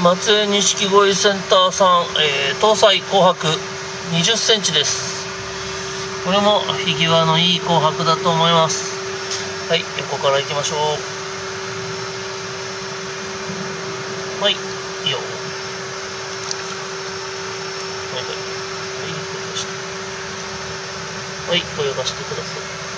松江錦鯉センターさん、搭載紅白20センチです。これもフィギュアのいい紅白だと思います。はい、横から行きましょう。はい、いいよ。はい、はい、はい、はい、声を出してください。